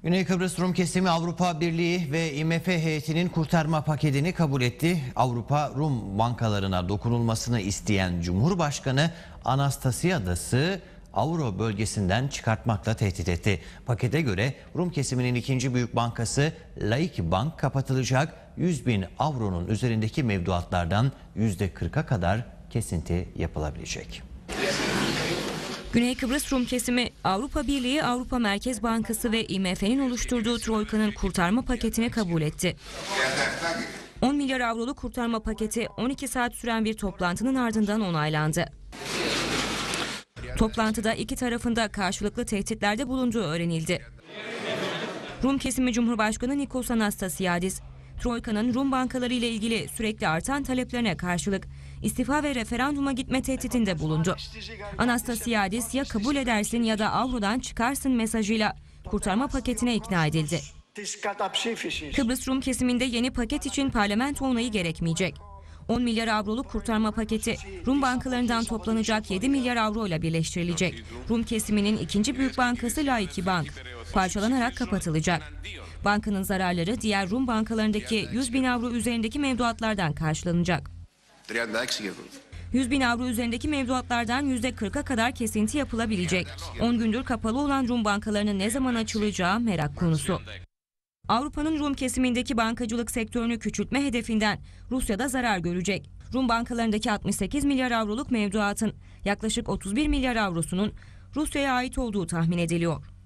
Güney Kıbrıs Rum kesimi Avrupa Birliği ve IMF heyetinin kurtarma paketini kabul etti. Avrupa Rum bankalarına dokunulmasını isteyen Cumhurbaşkanı Anastasiadis'i Avro bölgesinden çıkartmakla tehdit etti. Pakete göre Rum kesiminin ikinci büyük bankası Laiki Bank kapatılacak. 100.000 avronun üzerindeki mevduatlardan %40'a kadar kesinti yapılabilecek. Güney Kıbrıs Rum kesimi Avrupa Birliği, Avrupa Merkez Bankası ve IMF'nin oluşturduğu Troika'nın kurtarma paketini kabul etti. 10 milyar avroluk kurtarma paketi 12 saat süren bir toplantının ardından onaylandı. Toplantıda iki tarafında karşılıklı tehditlerde bulunduğu öğrenildi. Rum kesimi Cumhurbaşkanı Nikos Anastasiadis, Troika'nın Rum bankaları ile ilgili sürekli artan taleplerine karşılık istifa ve referanduma gitme tehditinde bulundu. Anastasiadis ya kabul edersin ya da avrodan çıkarsın mesajıyla kurtarma paketine ikna edildi. Kıbrıs Rum kesiminde yeni paket için parlamento onayı gerekmeyecek. 10 milyar avroluk kurtarma paketi Rum bankalarından toplanacak 7 milyar avro ile birleştirilecek. Rum kesiminin ikinci büyük bankası Laiki Bank parçalanarak kapatılacak. Bankanın zararları diğer Rum bankalarındaki 100.000 avro üzerindeki mevduatlardan karşılanacak. 100.000 avro üzerindeki mevduatlardan %40'a kadar kesinti yapılabilecek. 10 gündür kapalı olan Rum bankalarının ne zaman açılacağı merak konusu. Avrupa'nın Rum kesimindeki bankacılık sektörünü küçültme hedefinden Rusya'da zarar görecek. Rum bankalarındaki 68 milyar avroluk mevduatın yaklaşık 31 milyar avrosunun Rusya'ya ait olduğu tahmin ediliyor.